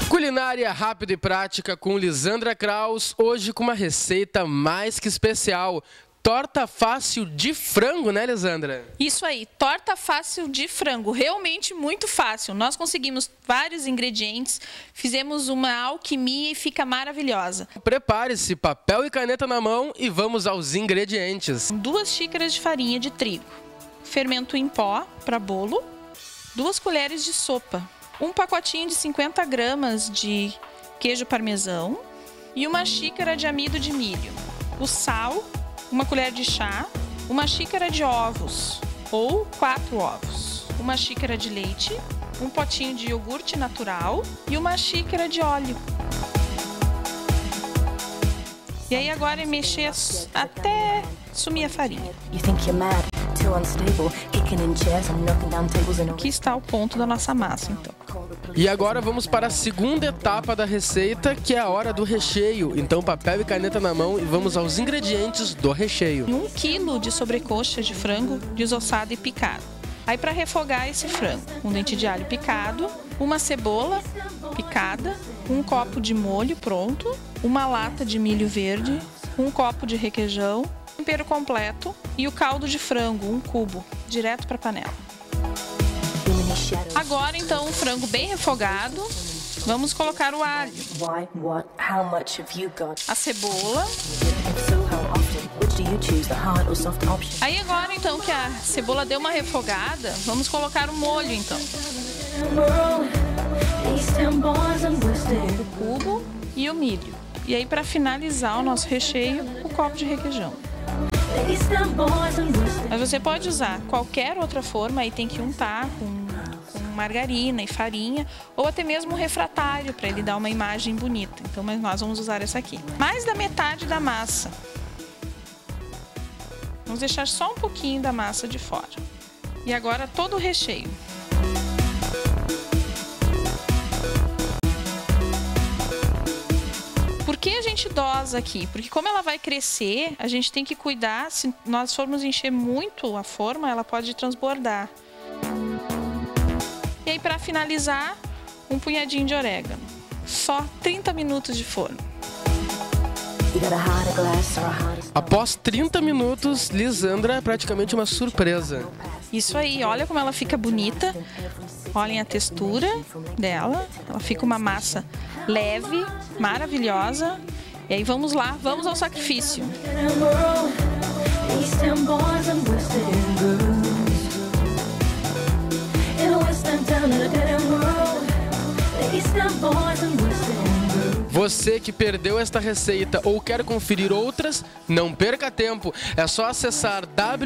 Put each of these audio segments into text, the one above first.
Culinária rápida e prática com Lisandra Kraus, hoje com uma receita mais que especial. Torta fácil de frango, né, Lisandra? Isso aí, torta fácil de frango, realmente muito fácil. Nós conseguimos vários ingredientes, fizemos uma alquimia e fica maravilhosa. Prepare-se, papel e caneta na mão e vamos aos ingredientes. 2 xícaras de farinha de trigo, fermento em pó para bolo, 2 colheres de sopa, um pacotinho de 50 gramas de queijo parmesão e uma xícara de amido de milho, o sal, uma colher de chá, uma xícara de ovos ou 4 ovos, uma xícara de leite, um potinho de iogurte natural e uma xícara de óleo. E aí agora é mexer até sumir a farinha. Aqui está o ponto da nossa massa, então. E agora vamos para a segunda etapa da receita, que é a hora do recheio. Então papel e caneta na mão e vamos aos ingredientes do recheio. 1 quilo de sobrecoxa de frango desossado e picado. Aí para refogar esse frango, um dente de alho picado, uma cebola picada, um copo de molho pronto, uma lata de milho verde, um copo de requeijão, tempero completo e o caldo de frango, 1 cubo, direto para a panela. Agora então o frango bem refogado, vamos colocar o alho, a cebola. Aí agora então que a cebola deu uma refogada, vamos colocar o molho então. O cubo e o milho. E aí para finalizar o nosso recheio, o copo de requeijão. Mas você pode usar qualquer outra forma, aí tem que untar com margarina e farinha, ou até mesmo um refratário para ele dar uma imagem bonita. Então, mas nós vamos usar essa aqui. Mais da metade da massa. Vamos deixar só um pouquinho da massa de fora. E agora todo o recheio. Por que a gente dosa aqui? Porque como ela vai crescer, a gente tem que cuidar. Se nós formos encher muito a forma, ela pode transbordar. E aí, para finalizar, um punhadinho de orégano. Só 30 minutos de forno. Após 30 minutos, Lisandra, é praticamente uma surpresa. Isso aí, olha como ela fica bonita. Olhem a textura dela. Ela fica uma massa leve, maravilhosa. E aí vamos lá, vamos ao sacrifício. Você que perdeu esta receita ou quer conferir outras, não perca tempo. É só acessar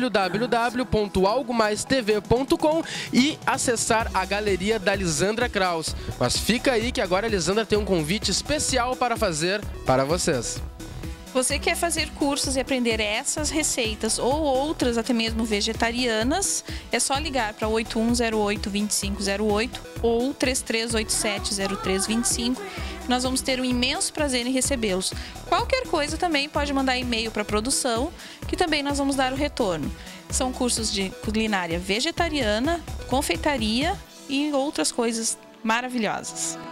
www.algomaistv.com e acessar a galeria da Lisandra Kraus. Mas fica aí que agora a Lisandra tem um convite especial para fazer para vocês. Você quer fazer cursos e aprender essas receitas ou outras, até mesmo vegetarianas, é só ligar para 8108-2508 ou 3387-0325. Nós vamos ter um imenso prazer em recebê-los. Qualquer coisa também pode mandar e-mail para a produção, que também nós vamos dar o retorno. São cursos de culinária vegetariana, confeitaria e outras coisas maravilhosas.